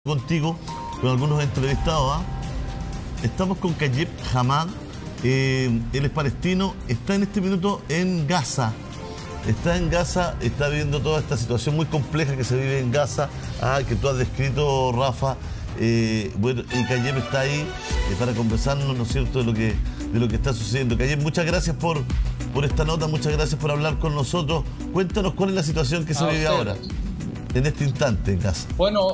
Contigo, con algunos entrevistados. Estamos con Kayeb Hamad, él es palestino, está en este minuto en Gaza. Está en Gaza, está viviendo toda esta situación muy compleja que se vive en Gaza, que tú has descrito, Rafa. Bueno, y Kayeb está ahí para conversarnos, ¿no es cierto?, de lo que está sucediendo. Kayeb, muchas gracias por esta nota, muchas gracias por hablar con nosotros. Cuéntanos cuál es la situación que se vive ahora, en este instante en Gaza. Bueno,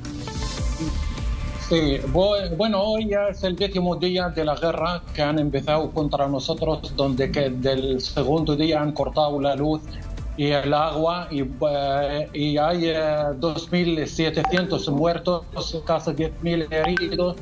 sí, bueno, hoy ya es el 10º día de la guerra que han empezado contra nosotros, donde que del segundo día han cortado la luz y el agua y hay 2.700 muertos, casi 10.000 heridos.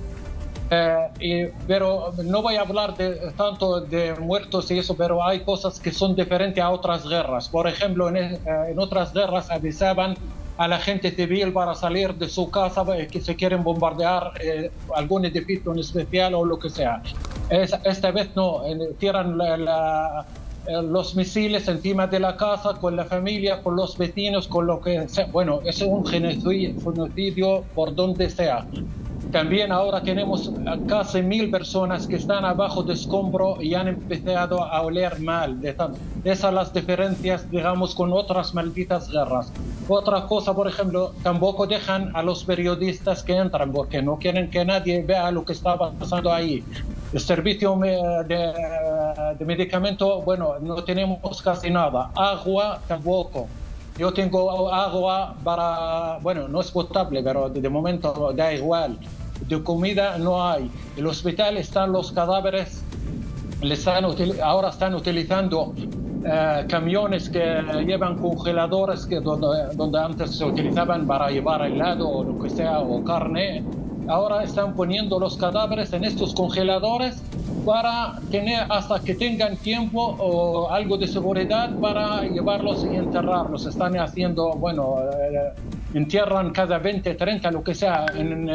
Pero no voy a hablar tanto de muertos y eso, pero hay cosas que son diferentes a otras guerras. Por ejemplo, en otras guerras avisaban a la gente civil para salir de su casa que se quieren bombardear algún edificio en especial o lo que sea. Esta vez no, tiran los misiles encima de la casa, con la familia, con los vecinos, con lo que sea. Bueno, es un genocidio por donde sea. También ahora tenemos casi 1.000 personas que están abajo de escombro y han empezado a oler mal. Esas son las diferencias, digamos, con otras malditas guerras. Otra cosa, por ejemplo, tampoco dejan a los periodistas que entran porque no quieren que nadie vea lo que está pasando ahí. El servicio de medicamento, bueno, no tenemos casi nada. Agua tampoco. Yo tengo agua para, bueno, no es potable, pero de momento da igual. De comida no hay. En el hospital están los cadáveres, ahora están utilizando camiones que llevan congeladores donde antes se utilizaban para llevar helado o lo que sea, o carne. Ahora están poniendo los cadáveres en estos congeladores para tener hasta que tengan tiempo o algo de seguridad para llevarlos y enterrarlos. Están haciendo, bueno, entierran cada 20, 30, lo que sea,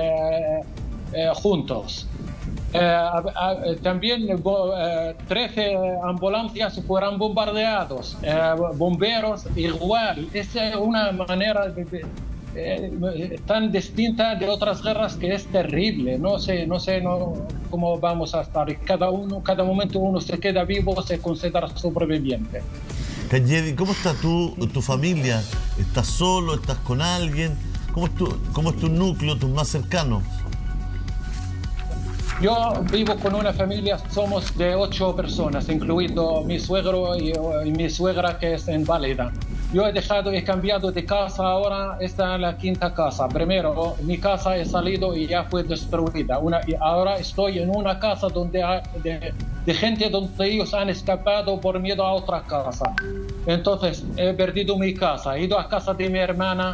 juntos. También 13 ambulancias fueron bombardeados, bomberos igual. Es una manera tan distinta de otras guerras que es terrible. No sé cómo vamos a estar. Cada momento uno se queda vivo, se considera sobreviviente. Kayeb, ¿cómo está tu familia? ¿Estás solo? ¿Estás con alguien? ¿Cómo es tu núcleo, tus más cercanos? Yo vivo con una familia, somos de 8 personas, incluido mi suegro y mi suegra, que es inválida. Yo he cambiado de casa, ahora esta es la 5ª casa. Primero, mi casa he salido y ya fue destruida. Y ahora estoy en una casa donde de gente donde ellos han escapado por miedo a otra casa. Entonces, he perdido mi casa, he ido a casa de mi hermana.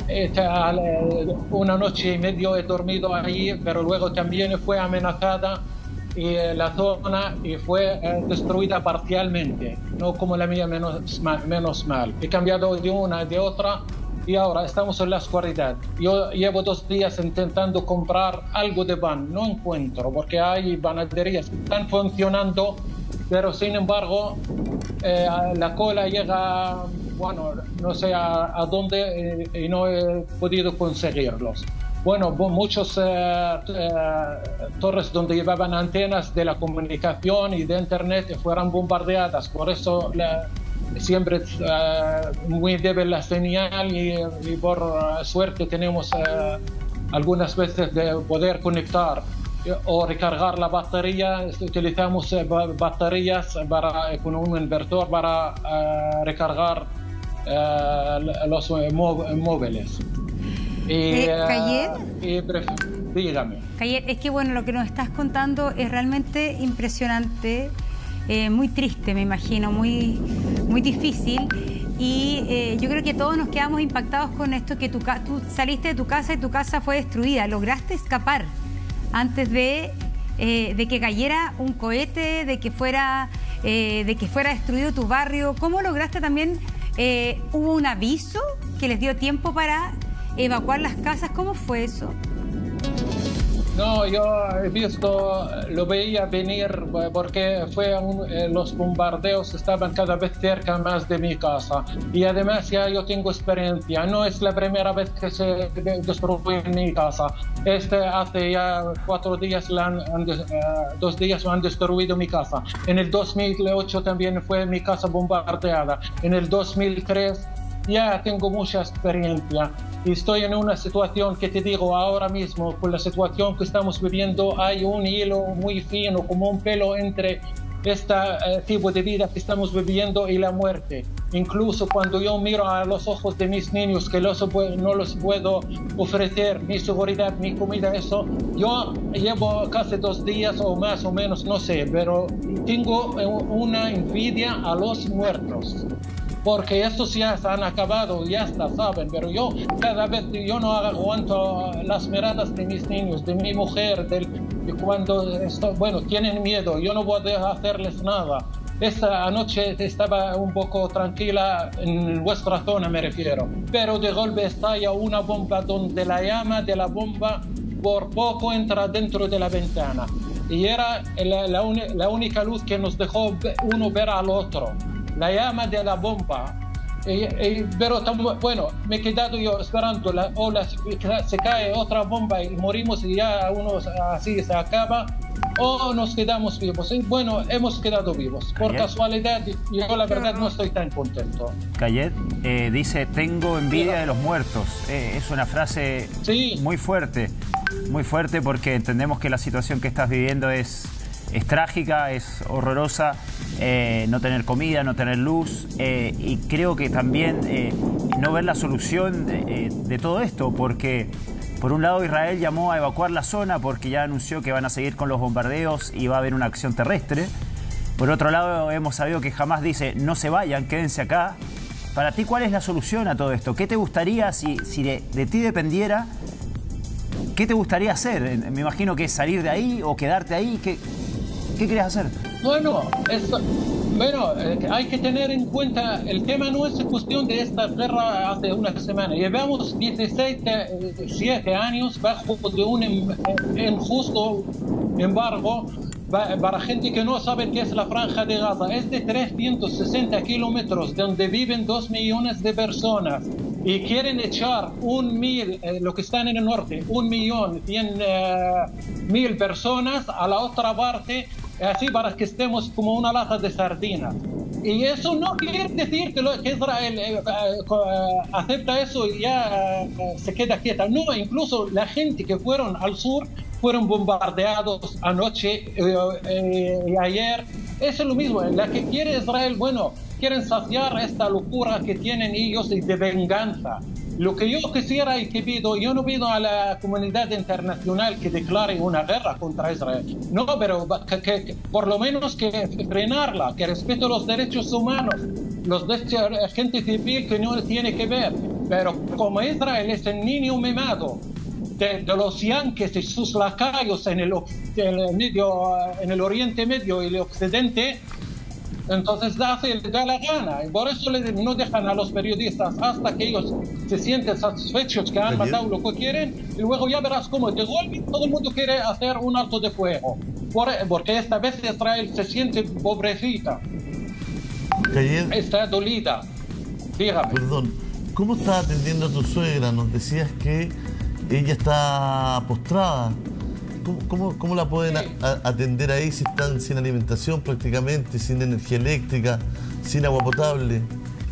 Una noche y media he dormido allí, pero luego también fue amenazada y la zona y fue destruida parcialmente, no como la mía, menos mal. He cambiado de una de otra y ahora estamos en la oscuridad. Yo llevo 2 días intentando comprar algo de pan, no encuentro porque hay panaderías que están funcionando, pero sin embargo la cola llega, bueno, no sé a dónde y no he podido conseguirlos. Bueno, muchos torres donde llevaban antenas de la comunicación y de internet fueron bombardeadas, por eso siempre muy débil la señal y por suerte tenemos algunas veces de poder conectar o recargar la batería. Utilizamos baterías con un inversor para recargar los móviles. Kayeb, dígame. Kayeb, es que bueno, lo que nos estás contando es realmente impresionante, muy triste, me imagino, muy difícil. Y yo creo que todos nos quedamos impactados con esto, que tú saliste de tu casa y tu casa fue destruida. Lograste escapar antes de que cayera un cohete, de que fuera destruido tu barrio. ¿Cómo lograste también? ¿Hubo un aviso que les dio tiempo para evacuar las casas? ¿Cómo fue eso? No, yo he visto, lo veía venir porque los bombardeos estaban cada vez cerca más de mi casa y además ya yo tengo experiencia, no es la primera vez que se destruye mi casa. Hace ya 4 días, 2 días han destruido mi casa. En el 2008 también fue mi casa bombardeada. En el 2003 ya tengo mucha experiencia y estoy en una situación que te digo ahora mismo, con la situación que estamos viviendo, hay un hilo muy fino, como un pelo entre este tipo de vida que estamos viviendo y la muerte. Incluso cuando yo miro a los ojos de mis niños, que no los puedo ofrecer mi seguridad, mi comida, eso, yo llevo casi 2 días o más o menos, no sé, pero tengo una envidia a los muertos. Porque estos ya se han acabado, ya está, saben, pero yo cada vez yo no aguanto las miradas de mis niños, de mi mujer, tienen miedo, yo no puedo hacerles nada. Esta noche estaba un poco tranquila en vuestra zona, me refiero, pero de golpe estalla una bomba donde la llama de la bomba por poco entra dentro de la ventana y era la única luz que nos dejó uno ver al otro. La llama de la bomba, pero bueno, me he quedado yo esperando se cae otra bomba y morimos y ya uno así se acaba, o nos quedamos vivos. Y bueno, hemos quedado vivos. Por casualidad, yo la verdad no estoy tan contento. Kayet dice, tengo envidia de los muertos. Es una frase muy fuerte porque entendemos que la situación que estás viviendo es trágica, es horrorosa, no tener comida, no tener luz, y creo que también no ver la solución de todo esto, porque por un lado Israel llamó a evacuar la zona porque ya anunció que van a seguir con los bombardeos y va a haber una acción terrestre. Por otro lado hemos sabido que Hamás dice, no se vayan, quédense acá. Para ti, ¿cuál es la solución a todo esto? ¿Qué te gustaría, si de ti dependiera, qué te gustaría hacer? Me imagino que es salir de ahí o quedarte ahí. ¿Qué quieres hacer? Bueno, hay que tener en cuenta, el tema no es cuestión de esta guerra hace una semana. Llevamos 17 años bajo de un injusto embargo para gente que no sabe qué es la Franja de Gaza. Es de 360 kilómetros donde viven 2 millones de personas y quieren echar lo que están en el norte, 1.100.000 personas a la otra parte, así para que estemos como una lata de sardinas. Y eso no quiere decir que Israel acepta eso y ya se queda quieta. No, incluso la gente que fueron al sur fueron bombardeados anoche y ayer. Eso es lo mismo. La que quiere Israel, quieren saciar esta locura que tienen ellos de venganza. Lo que yo quisiera y que pido, yo no pido a la comunidad internacional que declare una guerra contra Israel. No, pero que por lo menos que frenarla, que respete los derechos humanos, los derechos de la gente civil que no tiene que ver. Pero como Israel es el niño mimado de los yanquis y sus lacayos en el Oriente Medio y el Occidente, entonces da la gana, y por eso no dejan a los periodistas hasta que ellos se sienten satisfechos que han matado lo que quieren, y luego ya verás cómo de golpe todo el mundo quiere hacer un alto de fuego, porque esta vez Israel se siente pobrecita, está dolida. Dígame. Perdón, ¿cómo está atendiendo a tu suegra? Nos decías que ella está postrada. ¿Cómo la pueden atender ahí si están sin alimentación prácticamente, sin energía eléctrica, sin agua potable?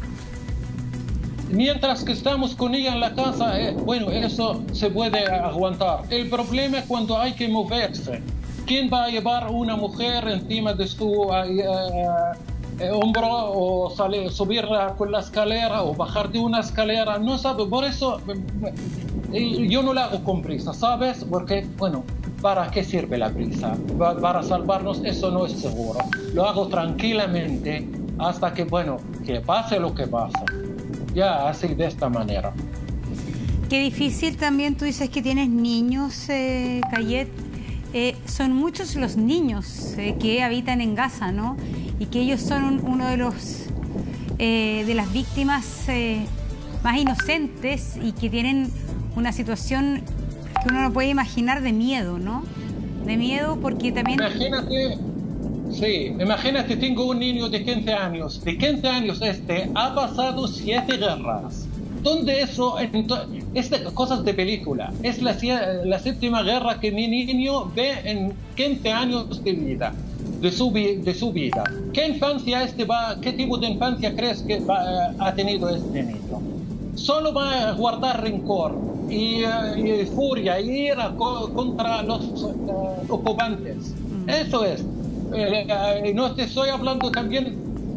Mientras que estamos con ella en la casa, eso se puede aguantar. El problema es cuando hay que moverse. ¿Quién va a llevar una mujer encima de su hombro o subirla con la escalera o bajar de una escalera? No sabe, por eso yo no la hago con prisa, ¿sabes? Porque, ¿para qué sirve la prisa? Para salvarnos, eso no es seguro. Lo hago tranquilamente hasta que, que pase lo que pase. Ya, así de esta manera. Qué difícil también, tú dices que tienes niños, Kayet. Son muchos los niños que habitan en Gaza, ¿no? Y que ellos son uno de las víctimas más inocentes y que tienen una situación que uno no puede imaginar de miedo, ¿no? De miedo porque también... Imagínate, tengo un niño de 15 años. De 15 años ha pasado 7 guerras. ¿Dónde eso? Es de cosas de película. Es la 7ª guerra que mi niño ve en 15 años de vida. De su vida. ¿Qué infancia qué tipo de infancia crees que ha tenido este niño? Solo va a guardar rencor y furia y ira contra los ocupantes. Eso es. No te estoy hablando también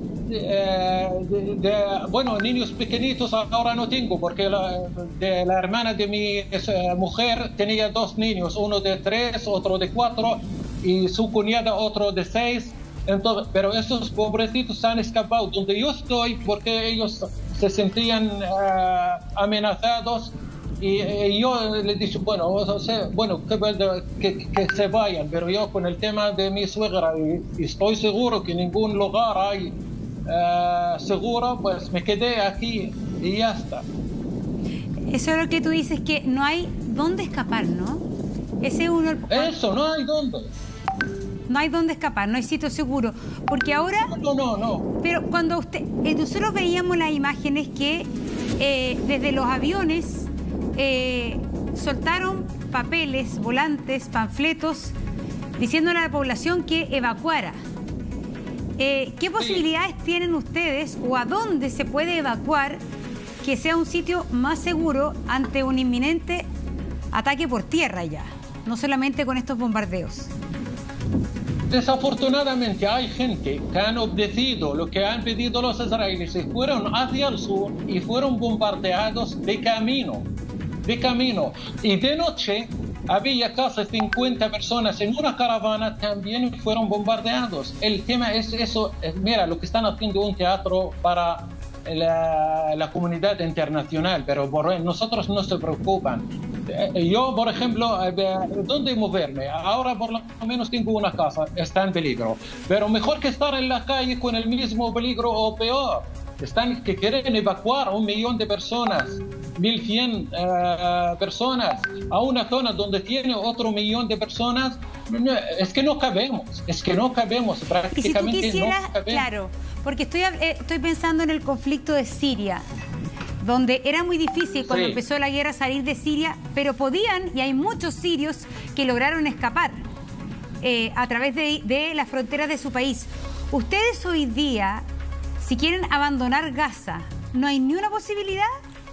bueno, niños pequeñitos ahora no tengo, porque la hermana de mi mujer tenía 2 niños, uno de 3, otro de 4, y su cuñada otro de 6. Entonces, pero esos pobrecitos han escapado donde yo estoy porque ellos se sentían amenazados. Y yo le dije, que se vayan, pero yo con el tema de mi suegra, y estoy seguro que en ningún lugar hay seguro, pues me quedé aquí y ya está. Eso es lo que tú dices, que no hay dónde escapar, ¿no? Ese uno... Eso, no hay dónde. No hay dónde escapar, no hay sitio seguro. Porque ahora... No. Pero cuando nosotros veíamos las imágenes que desde los aviones... soltaron papeles, volantes, panfletos diciéndole a la población que evacuara. ¿Qué posibilidades tienen ustedes o a dónde se puede evacuar que sea un sitio más seguro ante un inminente ataque por tierra ya, no solamente con estos bombardeos? Desafortunadamente hay gente que han obedecido lo que han pedido los israelíes y fueron hacia el sur y fueron bombardeados de camino. Y de noche había casi 50 personas en una caravana, también fueron bombardeados. El tema es eso, mira, lo que están haciendo un teatro para la comunidad internacional, pero nosotros no se preocupan. Yo, por ejemplo, ¿dónde moverme? Ahora por lo menos tengo una casa, está en peligro, pero mejor que estar en la calle con el mismo peligro o peor. Que quieren evacuar a 1 millón de personas, 1.100 personas, a una zona donde tiene otro 1 millón de personas. Es que no cabemos prácticamente. Y si tú quisieras, no cabemos. claro, porque estoy pensando en el conflicto de Siria, donde era muy difícil cuando empezó la guerra salir de Siria, pero podían, y hay muchos sirios que lograron escapar a través de las fronteras de su país. Ustedes hoy día, si quieren abandonar Gaza, ¿no hay ni una posibilidad?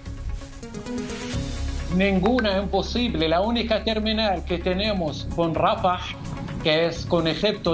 Ninguna, imposible. La única terminal que tenemos con Rafah, que es con Egipto,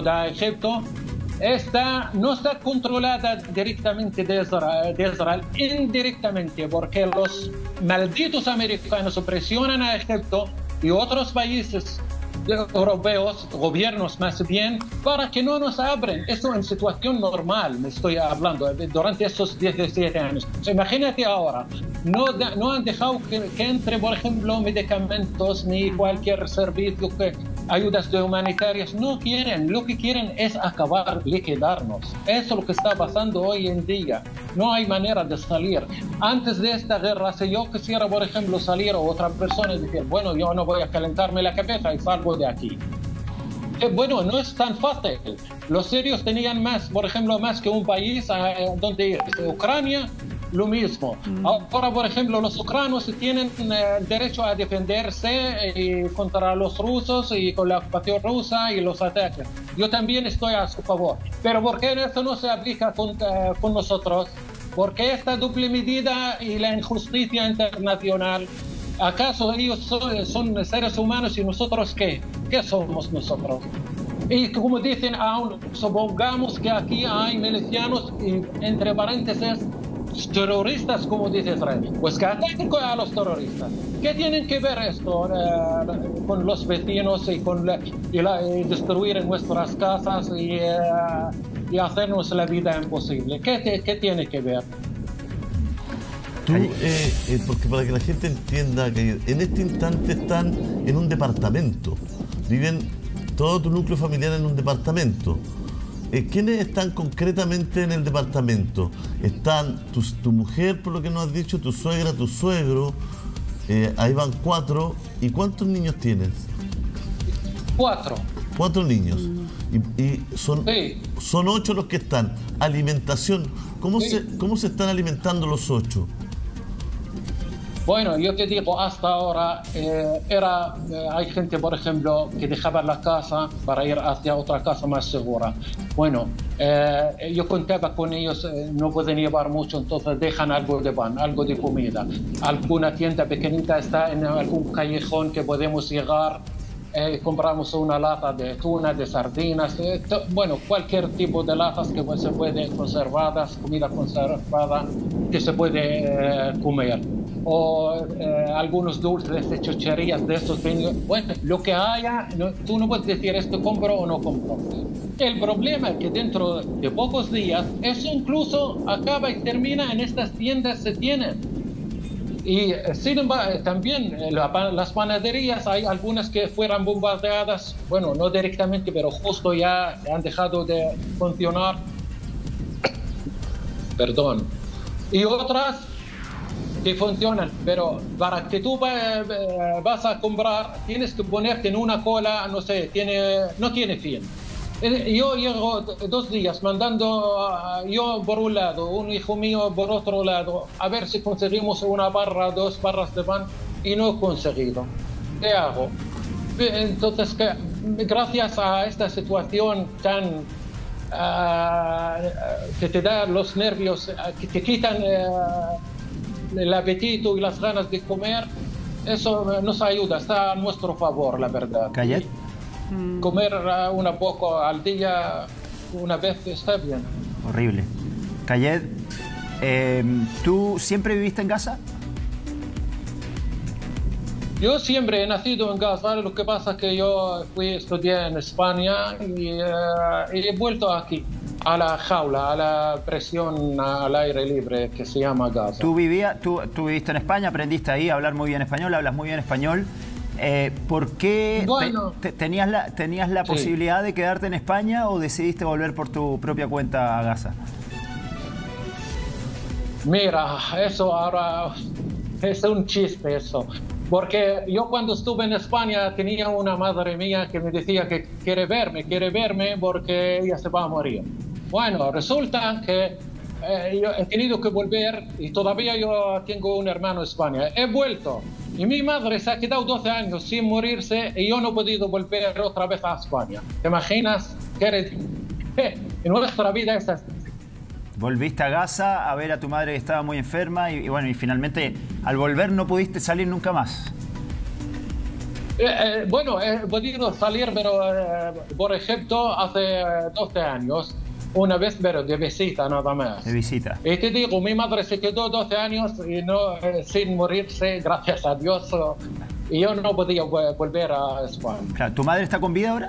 no está controlada directamente de Israel, indirectamente, porque los malditos americanos presionan a Egipto y otros países europeos, gobiernos más bien, para que no nos abren. Eso en situación normal, me estoy hablando, durante estos 17 años. Imagínate ahora, no han dejado que entre, por ejemplo, medicamentos ni cualquier servicio, ayudas humanitarias. No quieren, lo que quieren es acabar, liquidarnos. Eso es lo que está pasando hoy en día. No hay manera de salir. Antes de esta guerra, si yo quisiera, por ejemplo, salir o otra persona y decir, bueno, yo no voy a calentarme la cabeza y salgo de aquí. Bueno, no es tan fácil. Los sirios tenían más, por ejemplo, más que un país donde ir. Ucrania, lo mismo. Ahora, por ejemplo, los ucranianos tienen el derecho a defenderse contra los rusos y con la ocupación rusa y los ataques. Yo también estoy a su favor. Pero ¿por qué eso no se aplica con nosotros? ¿Por qué esta doble medida y la injusticia internacional? ¿Acaso ellos son seres humanos y nosotros qué? ¿Qué somos nosotros? Y como dicen, aún supongamos que aquí hay milicianos y, entre paréntesis, terroristas, como dice Israel. Pues que ataquen a los terroristas. ¿Qué tienen que ver esto con los vecinos y destruir nuestras casas y hacernos la vida imposible? ¿Qué tiene que ver? Tú, porque para que la gente entienda que en este instante están en un departamento, viven todo tu núcleo familiar en un departamento. ¿Quiénes están concretamente en el departamento? Están tu mujer, por lo que nos has dicho, tu suegra, tu suegro, ahí van 4. ¿Y cuántos niños tienes? 4. 4 niños. Y son 8 los que están. Alimentación. ¿Cómo se están alimentando los 8? Bueno, yo te digo, hasta ahora hay gente, por ejemplo, que dejaba la casa para ir hacia otra casa más segura. Bueno, yo contaba con ellos, no pueden llevar mucho, entonces dejan algo de pan, algo de comida. Alguna tienda pequeñita está en algún callejón que podemos llegar. Compramos una lata de tuna, de sardinas, bueno, cualquier tipo de latas que se pueden conservadas, comida conservada que se puede comer. O algunos dulces de chucherías de estos. Bueno, lo que haya, tú no puedes decir esto compro o no compro. El problema es que dentro de pocos días, eso incluso acaba y termina en estas tiendas se tienen. Y sin embargo, también las panaderías, hay algunas que fueran bombardeadas, bueno, no directamente, pero justo ya han dejado de funcionar. Perdón. Y otras que funcionan, pero para que tú vas a comprar, tienes que ponerte en una cola, no sé, no tiene fin. Yo llego 2 días mandando yo por un lado, un hijo mío por otro lado, a ver si conseguimos una barra, 2 barras de pan, y no he conseguido. ¿Qué hago? Entonces, gracias a esta situación tan que te da los nervios, que te quitan el apetito y las ganas de comer, eso nos ayuda, está a nuestro favor, la verdad. ¿Kayed? Comer un poco al día, una vez, está bien. Horrible. Kayed, ¿tú siempre viviste en Gaza? Yo siempre he nacido en Gaza, lo que pasa es que yo estudié en España y he vuelto aquí, a la jaula, a la presión al aire libre que se llama Gaza. Tú viviste en España, aprendiste ahí a hablar muy bien español, hablas muy bien español. ¿Por qué bueno, tenías la posibilidad de quedarte en España o decidiste volver por tu propia cuenta a Gaza? Mira, eso ahora es un chiste eso. Porque yo cuando estuve en España tenía una madre mía que me decía que quiere verme porque ella se va a morir. Bueno, resulta que yo he tenido que volver y todavía yo tengo un hermano en España. He vuelto y mi madre se ha quedado 12 años sin morirse y yo no he podido volver otra vez a España. ¿Te imaginas? En nuestra vida es así. Volviste a Gaza a ver a tu madre que estaba muy enferma y bueno, y finalmente al volver no pudiste salir nunca más. Bueno, he podido salir, pero por ejemplo, hace 12 años, una vez, pero de visita nada más. De visita. Y te digo, mi madre se quedó 12 años y sin morirse, gracias a Dios, y yo no podía volver a España. Claro, ¿tu madre está con vida ahora?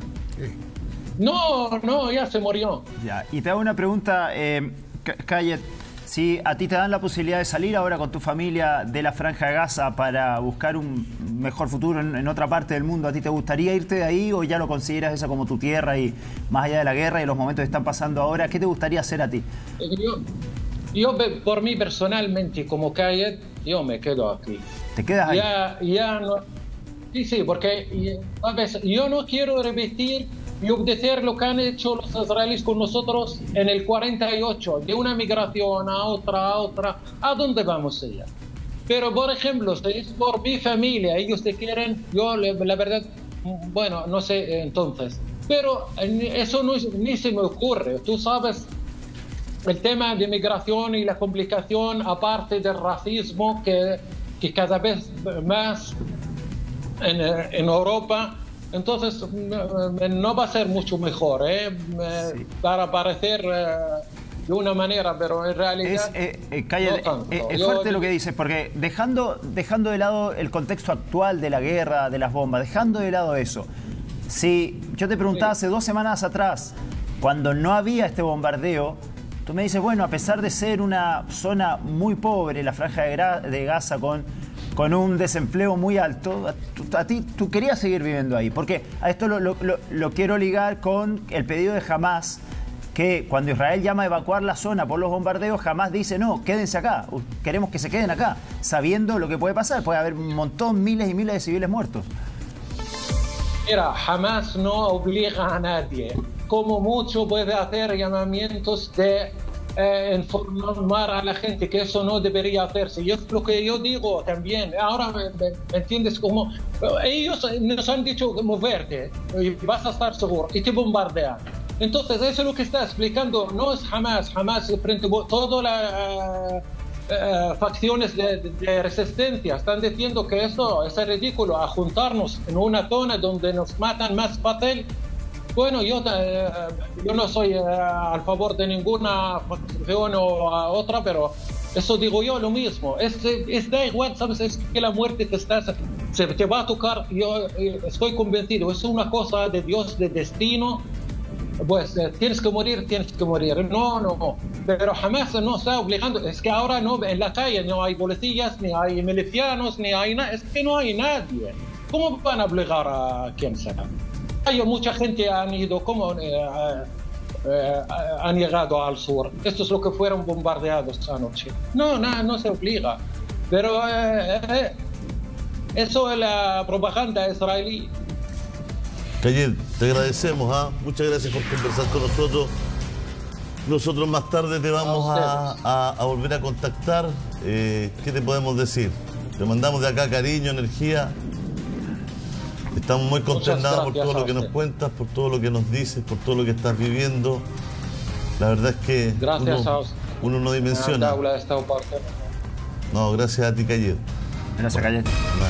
No, ya se murió. Ya, y te hago una pregunta, Kayed. Si a ti te dan la posibilidad de salir ahora con tu familia de la Franja de Gaza para buscar un mejor futuro en otra parte del mundo, ¿a ti te gustaría irte de ahí o ya lo consideras esa como tu tierra y más allá de la guerra y los momentos que están pasando ahora, ¿qué te gustaría hacer a ti? Yo por mí personalmente, como Kayed, yo me quedo aquí. ¿Te quedas ahí? Ya no. Sí, porque ¿sabes? Yo no quiero repetir y obedecer lo que han hecho los israelíes con nosotros en el 48, de una migración a otra, ¿a dónde vamos allá? Pero, por ejemplo, si es por mi familia, ellos te quieren, yo la verdad, bueno, no sé entonces. Pero eso ni se me ocurre, tú sabes, el tema de migración y la complicación, aparte del racismo que cada vez más en Europa. Entonces no va a ser mucho mejor, sí, para parecer de una manera, pero en realidad es fuerte lo que dices, porque dejando de lado el contexto actual de la guerra, de las bombas, dejando de lado eso, si yo te preguntaba hace 2 semanas atrás, cuando no había este bombardeo, tú me dices, bueno, a pesar de ser una zona muy pobre, la Franja de Gaza con un desempleo muy alto, tú querías seguir viviendo ahí, porque a esto lo quiero ligar con el pedido de Hamas que cuando Israel llama a evacuar la zona por los bombardeos, Hamás dice, no, quédense acá, queremos que se queden acá, sabiendo lo que puede pasar, puede haber un montón, miles y miles de civiles muertos. Mira, Hamás no obliga a nadie, como mucho puede hacer llamamientos de informar a la gente que eso no debería hacerse. Y es lo que yo digo también. Ahora, ¿me entiendes? Como ellos nos han dicho moverte y vas a estar seguro y te bombardean. Entonces, eso es lo que está explicando. No es Hamás frente a todas las facciones de resistencia. Están diciendo que eso es ridículo, a juntarnos en una zona donde nos matan más fácil. Bueno, yo no soy a favor de ninguna facción o otra, pero eso digo yo lo mismo. Da igual, ¿sabes? Es que la muerte te va a tocar. Yo estoy convencido. Es una cosa de Dios, de destino. Pues tienes que morir. No. Pero jamás no está obligando. Es que ahora no, en la calle no hay policías, ni hay milicianos, ni hay nada. Es que no hay nadie. ¿Cómo van a obligar a quien sea? Mucha gente han ido, han llegado al sur. Esto es lo que fueron bombardeados anoche. No se obliga. Pero eso es la propaganda israelí. Kayed, te agradecemos, muchas gracias por conversar con nosotros. Nosotros más tarde te vamos a volver a contactar. ¿Qué te podemos decir? Te mandamos de acá cariño, energía. Estamos muy consternados por todo lo que nos cuentas, por todo lo que nos dices, por todo lo que estás viviendo. La verdad es que uno no dimensiona. No, gracias a ti, Kayed. Gracias, Kayed.